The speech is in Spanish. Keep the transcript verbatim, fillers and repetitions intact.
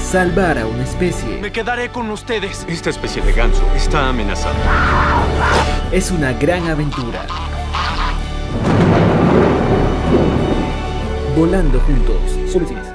salvar a una especie. Me quedaré con ustedes. Esta especie de ganso está amenazada. Es una gran aventura. Volando juntos. Solo cines.